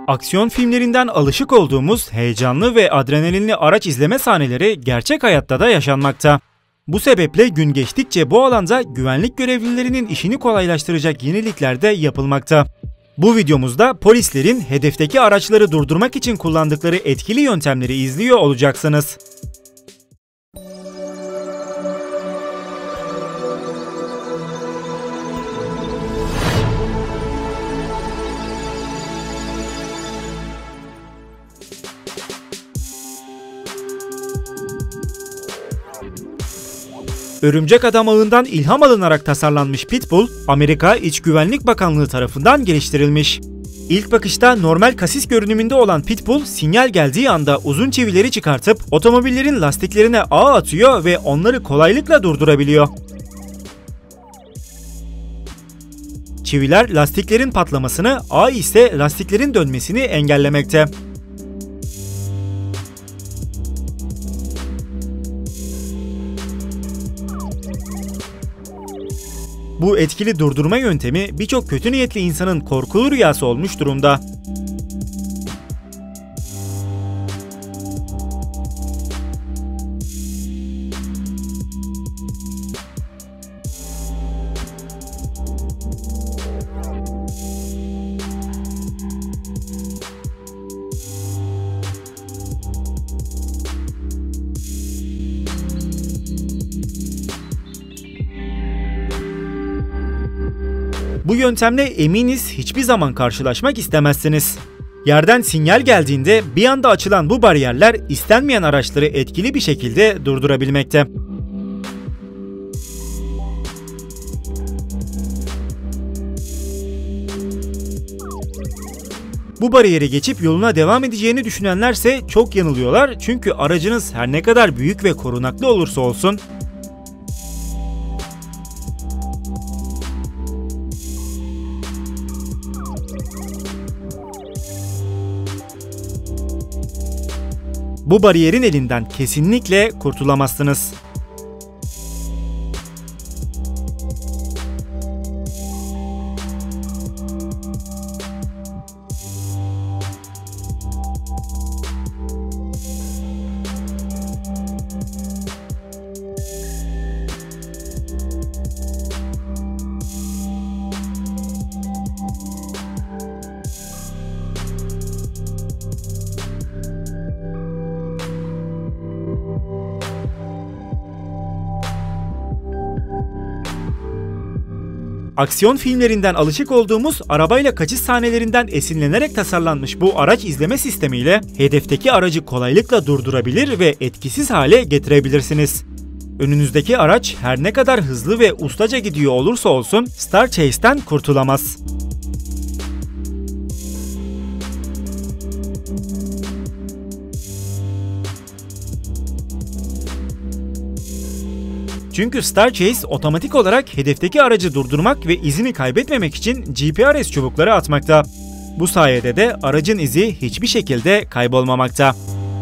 Aksiyon filmlerinden alışık olduğumuz heyecanlı ve adrenalinli araç izleme sahneleri gerçek hayatta da yaşanmakta. Bu sebeple gün geçtikçe bu alanda güvenlik görevlilerinin işini kolaylaştıracak yenilikler de yapılmakta. Bu videomuzda polislerin hedefteki araçları durdurmak için kullandıkları etkili yöntemleri izliyor olacaksınız. Örümcek Adam ağından ilham alınarak tasarlanmış Pitbull, Amerika İç Güvenlik Bakanlığı tarafından geliştirilmiş. İlk bakışta normal kasis görünümünde olan Pitbull, sinyal geldiği anda uzun çivileri çıkartıp otomobillerin lastiklerine ağ atıyor ve onları kolaylıkla durdurabiliyor. Çiviler lastiklerin patlamasını, ağ ise lastiklerin dönmesini engellemekte. Bu etkili durdurma yöntemi birçok kötü niyetli insanın korkulu rüyası olmuş durumda. Bu yöntemle eminiz hiçbir zaman karşılaşmak istemezsiniz. Yerden sinyal geldiğinde bir anda açılan bu bariyerler istenmeyen araçları etkili bir şekilde durdurabilmekte. Bu bariyeri geçip yoluna devam edeceğini düşünenlerse çok yanılıyorlar, çünkü aracınız her ne kadar büyük ve korunaklı olursa olsun, bu bariyerin elinden kesinlikle kurtulamazsınız. Aksiyon filmlerinden alışık olduğumuz arabayla kaçış sahnelerinden esinlenerek tasarlanmış bu araç izleme sistemiyle hedefteki aracı kolaylıkla durdurabilir ve etkisiz hale getirebilirsiniz. Önünüzdeki araç her ne kadar hızlı ve ustaca gidiyor olursa olsun Star Chase'den kurtulamaz. Çünkü Star Chase otomatik olarak hedefteki aracı durdurmak ve izini kaybetmemek için GPRS çubukları atmakta. Bu sayede de aracın izi hiçbir şekilde kaybolmamakta.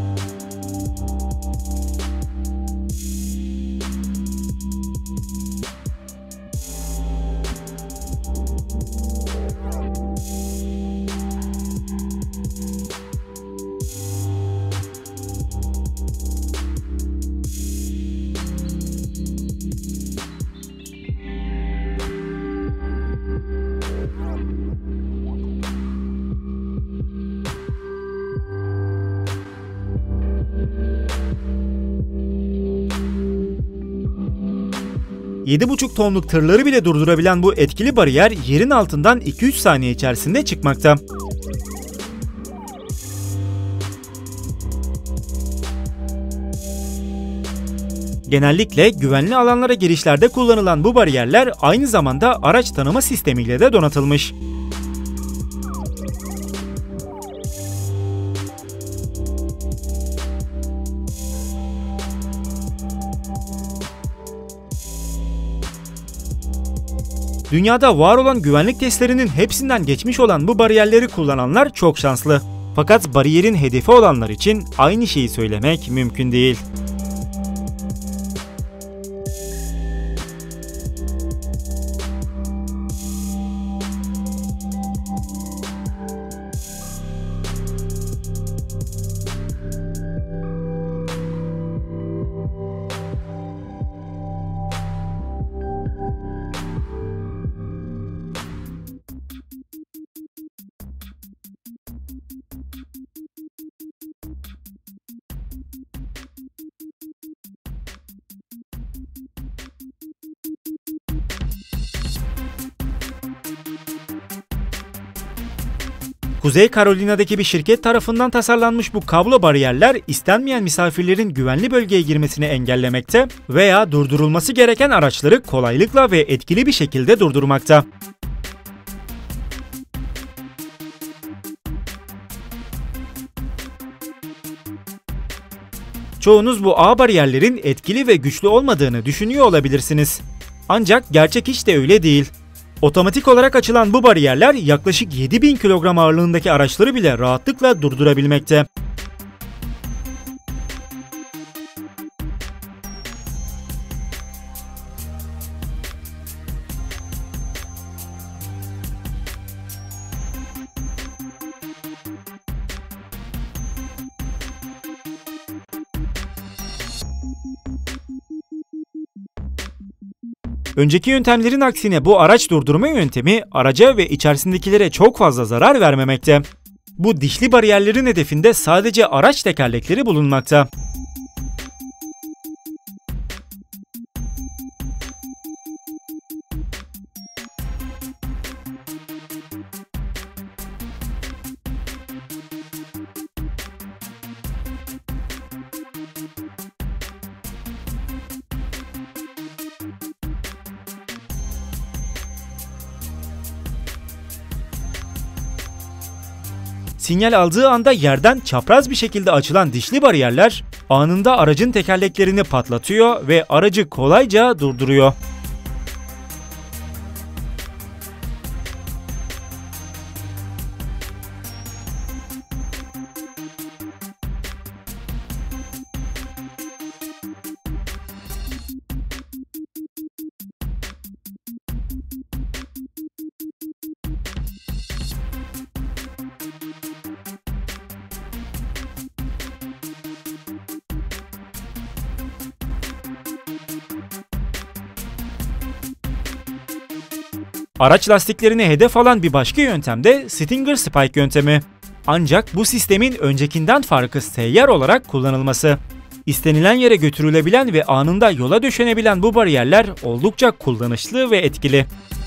...7,5 tonluk tırları bile durdurabilen bu etkili bariyer yerin altından 2-3 saniye içerisinde çıkmakta. Genellikle güvenli alanlara girişlerde kullanılan bu bariyerler aynı zamanda araç tanıma sistemiyle de donatılmış. Dünyada var olan güvenlik testlerinin hepsinden geçmiş olan bu bariyerleri kullananlar çok şanslı. Fakat bariyerin hedefi olanlar için aynı şeyi söylemek mümkün değil. Kuzey Carolina'daki bir şirket tarafından tasarlanmış bu kablo bariyerler istenmeyen misafirlerin güvenli bölgeye girmesini engellemekte veya durdurulması gereken araçları kolaylıkla ve etkili bir şekilde durdurmakta. Çoğunuz bu ağ bariyerlerin etkili ve güçlü olmadığını düşünüyor olabilirsiniz. Ancak gerçek hiç de öyle değil. Otomatik olarak açılan bu bariyerler yaklaşık 7000 kilogram ağırlığındaki araçları bile rahatlıkla durdurabilmekte. Önceki yöntemlerin aksine bu araç durdurma yöntemi araca ve içerisindekilere çok fazla zarar vermemekte. Bu dişli bariyerlerin hedefinde sadece araç tekerlekleri bulunmakta. Sinyal aldığı anda yerden çapraz bir şekilde açılan dişli bariyerler anında aracın tekerleklerini patlatıyor ve aracı kolayca durduruyor. Araç lastiklerini hedef alan bir başka yöntem de Stinger Spike yöntemi. Ancak bu sistemin öncekinden farkı seyyar olarak kullanılması. İstenilen yere götürülebilen ve anında yola döşenebilen bu bariyerler oldukça kullanışlı ve etkili.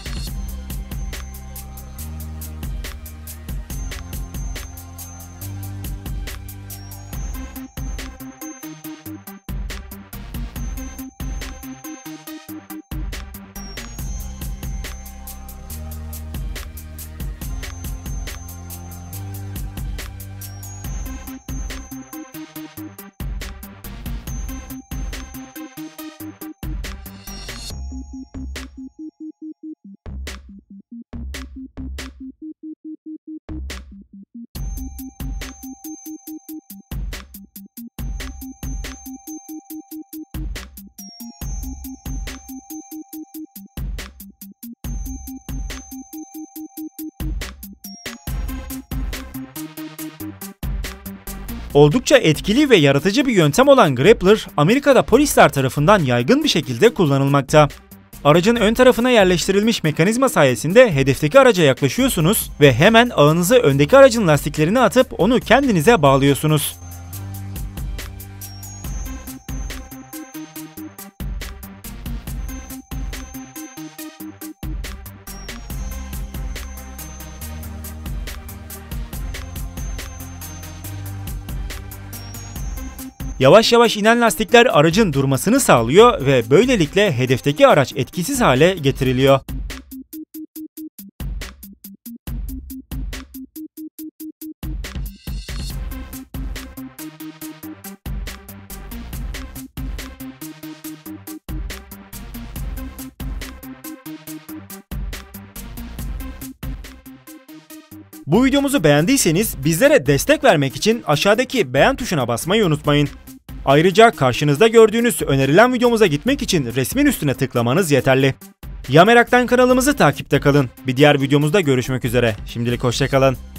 Oldukça etkili ve yaratıcı bir yöntem olan Grappler, Amerika'da polisler tarafından yaygın bir şekilde kullanılmakta. Aracın ön tarafına yerleştirilmiş mekanizma sayesinde hedefteki araca yaklaşıyorsunuz ve hemen ağınızı öndeki aracın lastiklerine atıp onu kendinize bağlıyorsunuz. Yavaş yavaş inen lastikler aracın durmasını sağlıyor ve böylelikle hedefteki araç etkisiz hale getiriliyor. Bu videomuzu beğendiyseniz bizlere destek vermek için aşağıdaki beğen tuşuna basmayı unutmayın. Ayrıca karşınızda gördüğünüz önerilen videomuza gitmek için resmin üstüne tıklamanız yeterli. Ya Merak'tan kanalımızı takipte kalın. Bir diğer videomuzda görüşmek üzere. Şimdilik hoşça kalın.